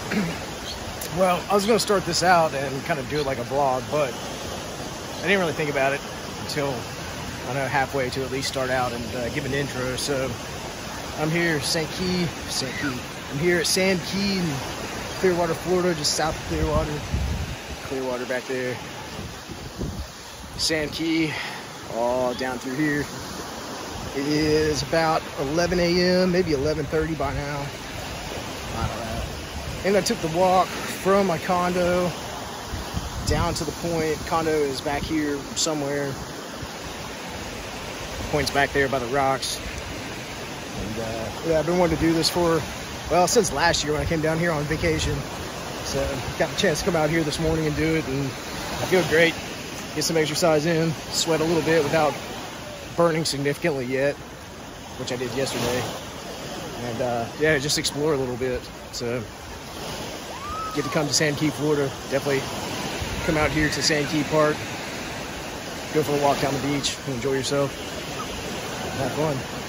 Well, I was going to start this out and kind of do it like a vlog, but I didn't really think about it until, I don't know, halfway to at least start out and give an intro. So I'm here, I'm here at Sand Key in Clearwater, Florida, just south of Clearwater. Clearwater back there. Sand Key, all down through here. It is about 11 a.m., maybe 11:30 by now. I don't know. And I took the walk from my condo down to the point. Condo is back here somewhere. Point's back there by the rocks. And yeah, I've been wanting to do this for, well, since last year when I came down here on vacation. So got the chance to come out here this morning and do it, and I feel great. Get some exercise in, sweat a little bit without burning significantly yet, which I did yesterday. And yeah, just explore a little bit. So get to come to Sand Key, Florida. Definitely come out here to Sand Key Park, go for a walk down the beach, and enjoy yourself. Have fun.